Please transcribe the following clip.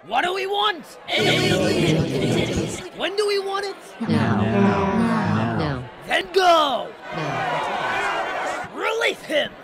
What do we want? Aliens! When do we want it? Now. Then go! Now. Release him!